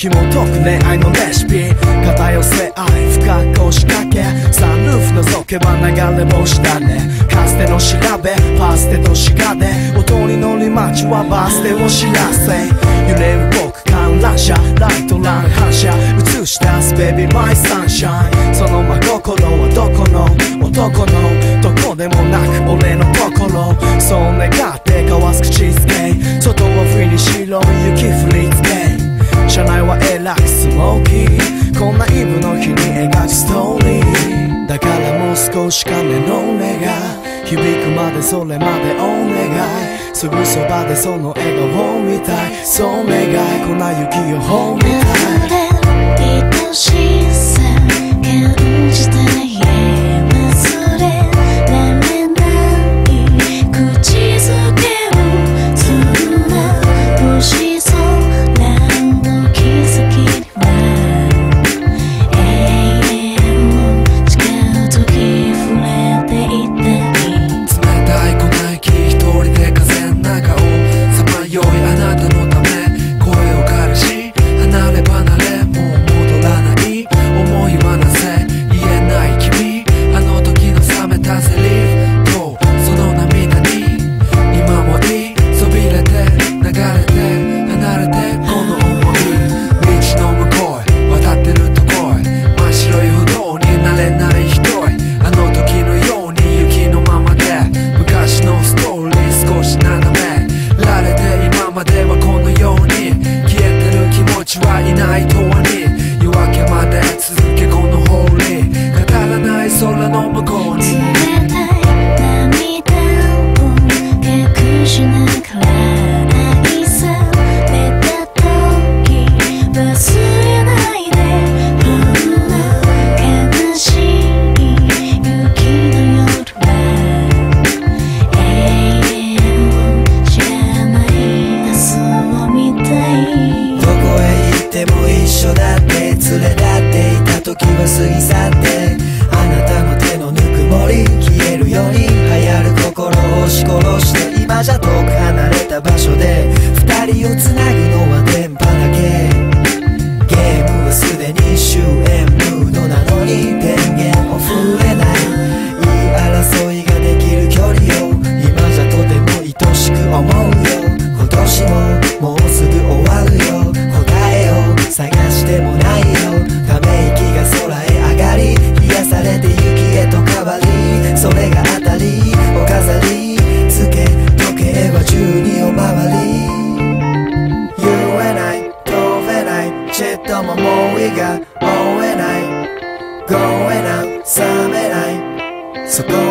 紐解く恋愛のレシピ、片寄せ合い深く押しかけ、サンルーフ覗けば流れ星だね。かつての調べパステとシガで、音に乗り街はバス停を知らせ、揺れる僕観覧車ライトラン反射映し出すベビーマイサンシャイン。その真心はどこの男のどこでもなく俺の心、そう願って交わす口づけ、外はフリー白い雪降りつけ、車内はえらくスモーキー、こんなイブの日に描くストーリー。だからもう少し金の願い、響くまでそれまでお願い、すぐそばでその笑顔を見たい、そう願い粉雪を褒めたい。 愛しさ感じたい忘れられない口づけをそんな星空の気づきには永遠を誓う時触れていたい。 冷たい粉雪一人で風の中をさまよいあなたのため、声を枯らし離れ離れもう戻らない思いはなぜ言えない君、あの時の冷めたセリフとその涙に今もいいそびれて流れて離れてこの想い、道の向こうへ渡ってるとこへ真っ白い不動になれない一人、あの時のように雪のままで昔のストーリー少し眺められて、今まではこのように消えてる気持ちはいない永遠に、夜明けまで続けこのホーリー、語らない空の向こうに冷たい涙を隠しながら愛された時忘れないで、ほんの悲しい雪の夜は永遠を知らない明日を見たい。 どこへ行っても一緒だって連れ立っていた時は過ぎ去って、あなたの手のぬくもり消えるように流行る心を押し殺して、今じゃ遠く離れた場所で二人をつなぐのは電波だけ、ゲームはすでに終焉ムードなのに電源も触れない、言い争いができる距離を今じゃとても愛しく思うよ。今年ももうすぐ終わるよ、答えを探してもないよ、ため息が空へ上がり癒されて雪へと変わり、それが当たりお飾りつけ時計は12を回り、言えない飛べないちっとも思いが追えない、ごえない冷めないそこ